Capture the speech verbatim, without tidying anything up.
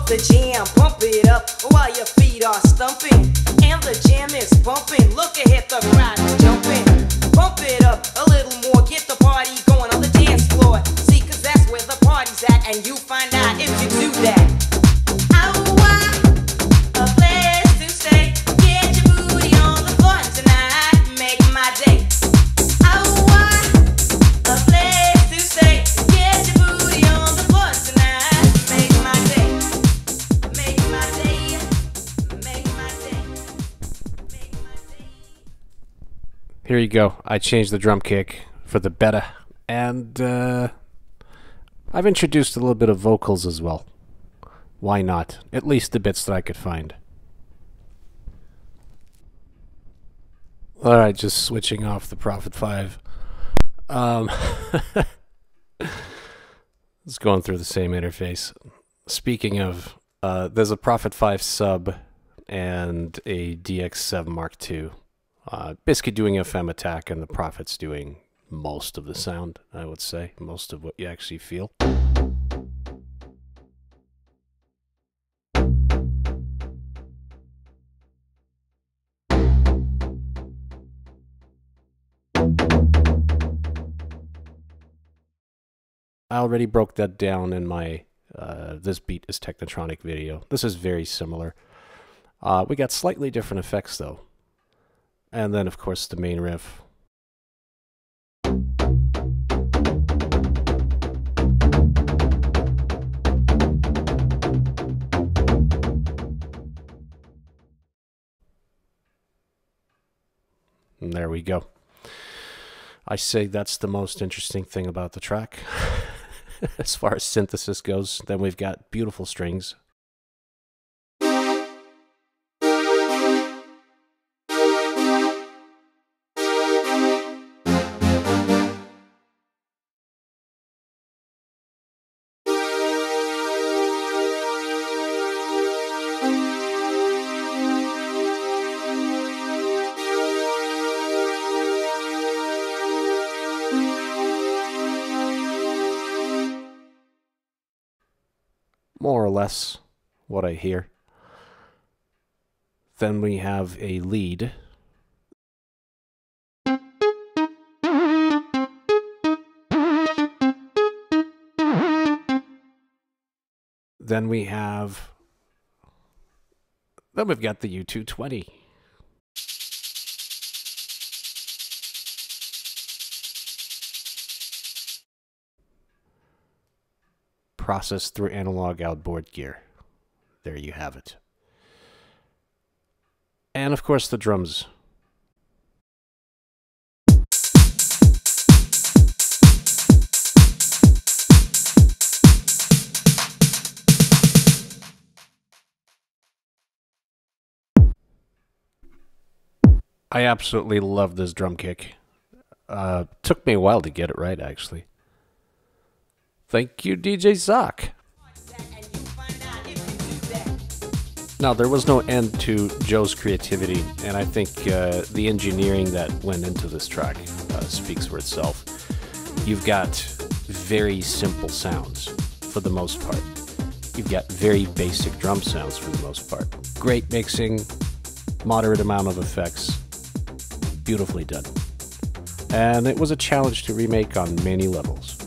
the jam, pump it up while your feet are stumping. And the jam is bumping, look ahead, the crowd is jumping. Pump it up a little more, get the party going on the dance floor. See, cause that's where the party's at, and you find out if you do that. Oh, wow, a place to stay. Get your booty on the floor tonight, make my day. Oh, wow, a place to stay. Get your booty on the floor tonight, make my day. Make my day, make my day, make my day. Here you go. I changed the drum kick for the better, and uh, I've introduced a little bit of vocals as well. Why not? At least the bits that I could find. Alright, just switching off the Prophet five. Um, it's going through the same interface. Speaking of, uh, there's a Prophet five sub and a D X seven Mark two. Uh, basically doing F M attack, and the Prophet's doing most of the sound, I would say. Most of what you actually feel. I already broke that down in my uh, This Beat is Technotronic video. This is very similar. Uh, we got slightly different effects though. And then of course the main riff. And there we go. I say that's the most interesting thing about the track. As far as synthesis goes, then we've got beautiful strings. More or less what I hear. Then we have a lead. Then we have, then we've got the U two twenty. Processed through analog outboard gear. There you have it. And of course the drums. I absolutely love this drum kick. Uh, took me a while to get it right, actually. Thank you, D J Zark. Now, there was no end to Joe's creativity, and I think uh, the engineering that went into this track uh, speaks for itself. You've got very simple sounds, for the most part. You've got very basic drum sounds, for the most part. Great mixing, moderate amount of effects, beautifully done. And it was a challenge to remake on many levels.